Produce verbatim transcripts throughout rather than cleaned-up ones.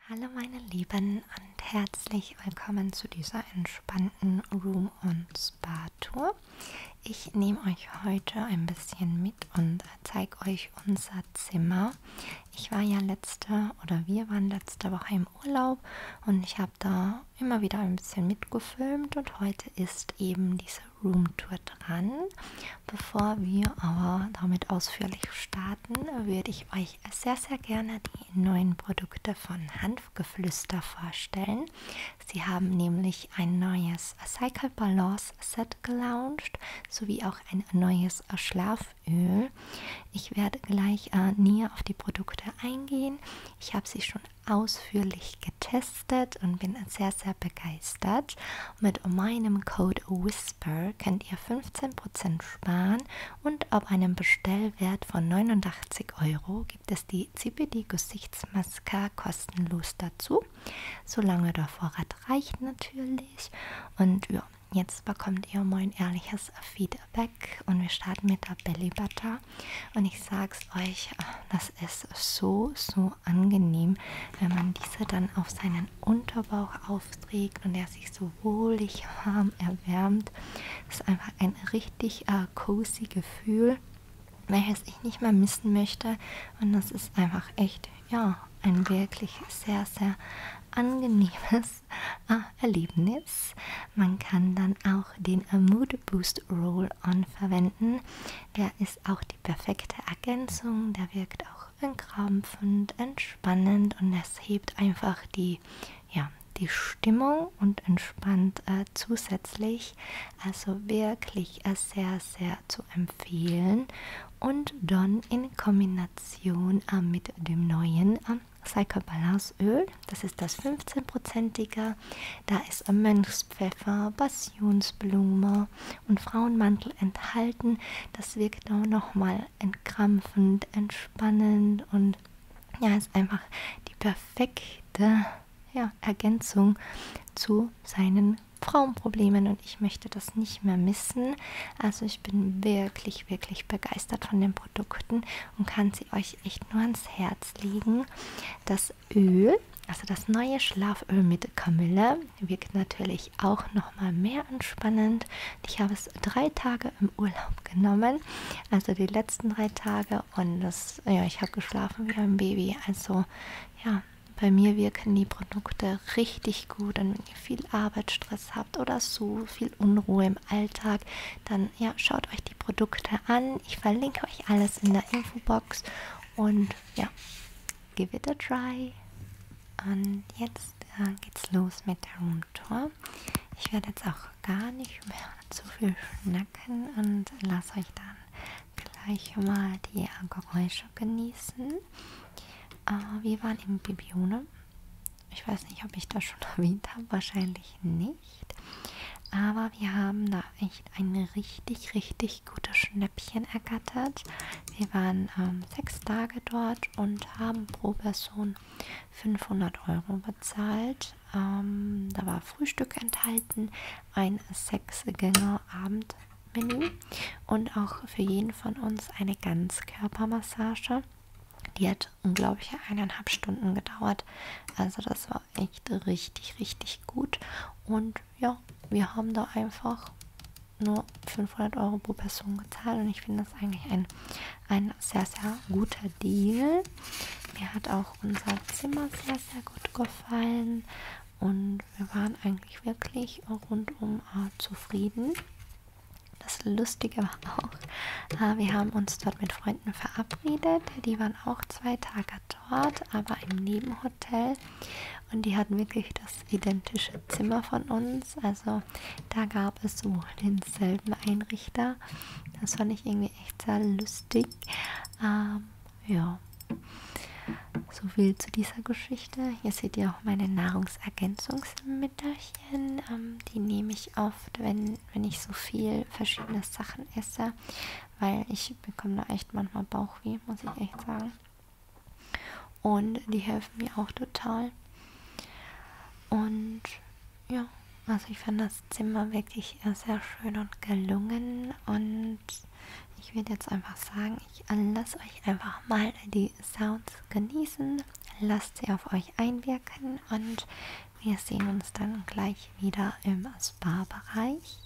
Hallo meine Lieben und herzlich willkommen zu dieser entspannten Room- und Spa-Tour. Ich nehme euch heute ein bisschen mit und zeige euch unser Zimmer. Ich war ja letzte oder wir waren letzte Woche im Urlaub und ich habe da immer wieder ein bisschen mitgefilmt und heute ist eben diese Roomtour dran. Bevor wir aber damit ausführlich starten, würde ich euch sehr, sehr gerne die neuen Produkte von Hanfgeflüster vorstellen. Sie haben nämlich ein neues Cycle Balance Set gelauncht, sowie auch ein neues Schlaföl. Ich werde gleich äh, näher auf die Produkte eingehen. Ich habe sie schon ausführlich getestet und bin sehr, sehr begeistert. Mit meinem Code WHISPER könnt ihr fünfzehn Prozent sparen und ab einem Bestellwert von neunundachtzig Euro gibt es die C B D-Gesichtsmaske kostenlos dazu, solange der Vorrat reicht natürlich. Und ja, jetzt bekommt ihr mein ehrliches Feedback und wir starten mit der Belly Butter. Und ich sag's euch, das ist so, so angenehm, wenn man diese dann auf seinen Unterbauch aufträgt und er sich so wohlig warm erwärmt. Das ist einfach ein richtig äh, cozy Gefühl, welches ich nicht mehr missen möchte. Und das ist einfach echt, ja, ein wirklich sehr, sehr angenehmes äh, Erlebnis. Man kann dann auch den äh, Mood Boost Roll-On verwenden. Der ist auch die perfekte Ergänzung. Der wirkt auch entkrampfend, entspannend und es hebt einfach die, ja, die Stimmung und entspannt äh, zusätzlich. Also wirklich äh, sehr, sehr zu empfehlen. Und dann in Kombination äh, mit dem neuen äh, Cycle Balance Öl, das ist das fünfzehn-prozentige, da ist Mönchspfeffer, Passionsblume und Frauenmantel enthalten. Das wirkt auch nochmal entkrampfend, entspannend und ja, ist einfach die perfekte ja, Ergänzung zu seinen Frauenproblemen und ich möchte das nicht mehr missen. Also ich bin wirklich, wirklich begeistert von den Produkten und kann sie euch echt nur ans Herz legen. Das Öl, also das neue Schlaföl mit Kamille, wirkt natürlich auch nochmal mehr entspannend. Ich habe es drei Tage im Urlaub genommen, also die letzten drei Tage und das, ja, ich habe geschlafen wie ein Baby. Also ja, bei mir wirken die Produkte richtig gut und wenn ihr viel Arbeitsstress habt oder so viel Unruhe im Alltag, dann ja, schaut euch die Produkte an. Ich verlinke euch alles in der Infobox und ja, give it a try. Und jetzt äh, geht's los mit der Roomtour. Ich werde jetzt auch gar nicht mehr zu viel schnacken und lasse euch dann gleich mal die Geräusche genießen. Uh, wir waren im Bibione. Ich weiß nicht, ob ich das schon erwähnt habe, wahrscheinlich nicht. Aber wir haben da echt ein richtig, richtig gutes Schnäppchen ergattert. Wir waren ähm, sechs Tage dort und haben pro Person fünfhundert Euro bezahlt. Ähm, da war Frühstück enthalten, ein Sechs-Gänger-Abendmenü und auch für jeden von uns eine Ganzkörpermassage. Die hat unglaubliche eineinhalb Stunden gedauert. Also das war echt richtig, richtig gut. Und ja, wir haben da einfach nur fünfhundert Euro pro Person gezahlt. Und ich finde das eigentlich ein, ein sehr, sehr guter Deal. Mir hat auch unser Zimmer sehr, sehr gut gefallen. Und wir waren eigentlich wirklich rundum äh, zufrieden. Das Lustige war auch, äh, wir haben uns dort mit Freunden verabredet. Die waren auch zwei Tage dort, aber im Nebenhotel. Und die hatten wirklich das identische Zimmer von uns. Also da gab es so denselben Einrichter. Das fand ich irgendwie echt sehr lustig. Ähm, ja. So viel zu dieser Geschichte. Hier seht ihr auch meine Nahrungsergänzungsmittelchen. Ähm, die nehme ich oft, wenn, wenn ich so viel verschiedene Sachen esse, weil ich bekomme da echt manchmal Bauchweh, muss ich echt sagen. Und die helfen mir auch total. Und ja, also ich fand das Zimmer wirklich sehr schön und gelungen und ich würde jetzt einfach sagen, ich lasse euch einfach mal die Sounds genießen. lasst sie auf euch einwirken und wir sehen uns dann gleich wieder im Spa-Bereich.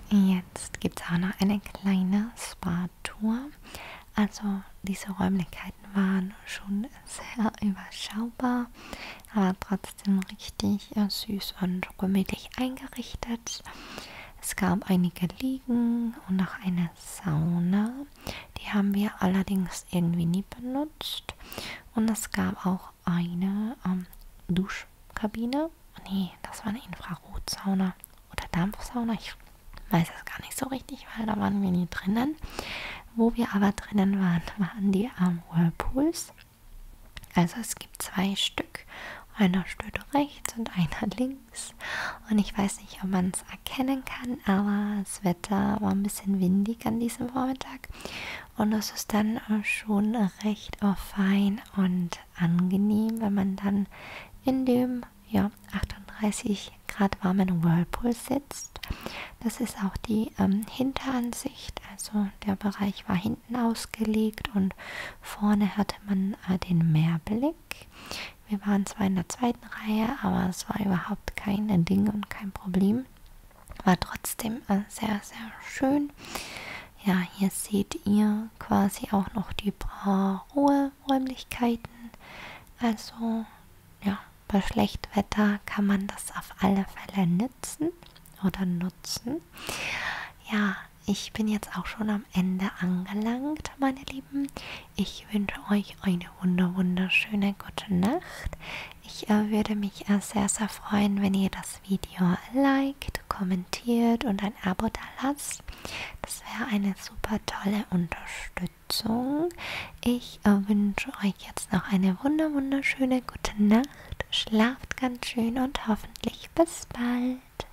Jetzt gibt es auch noch eine kleine Spa-Tour. Also diese Räumlichkeiten waren schon sehr überschaubar, aber trotzdem richtig äh, süß und gemütlich eingerichtet. Es gab einige Liegen und auch eine Sauna. Die haben wir allerdings irgendwie nie benutzt. Und es gab auch eine ähm, Duschkabine. Nee, das war eine Infrarotsauna oder Dampfsauna. Ich weiß es gar nicht so richtig, weil da waren wir nie drinnen. Wo wir aber drinnen waren, waren die ähm, Whirlpools. Also es gibt zwei Stück. Einer steht rechts und einer links. Und ich weiß nicht, ob man es erkennen kann, aber das Wetter war ein bisschen windig an diesem Vormittag. Und es ist dann äh, schon recht äh, fein und angenehm, wenn man dann in dem ja, achtunddreißig Grad warmen Whirlpool sitzt. Das ist auch die ähm, Hinteransicht, also der Bereich war hinten ausgelegt und vorne hatte man äh, den Meerblick. Wir waren zwar in der zweiten Reihe, aber es war überhaupt kein Ding und kein Problem. War trotzdem äh, sehr, sehr schön. Ja, hier seht ihr quasi auch noch die Ruheräumlichkeiten. Also, ja, bei schlechtem Wetter kann man das auf alle Fälle nützen oder nutzen. Ja, ich bin jetzt auch schon am Ende angelangt, meine Lieben. Ich wünsche euch eine wunder wunderschöne gute Nacht. Ich äh, würde mich äh, sehr, sehr freuen, wenn ihr das Video liked, kommentiert und ein Abo da lasst. Das wäre eine super tolle Unterstützung. Ich äh, wünsche euch jetzt noch eine wunder wunderschöne gute Nacht. Schlaft ganz schön und hoffentlich bis bald.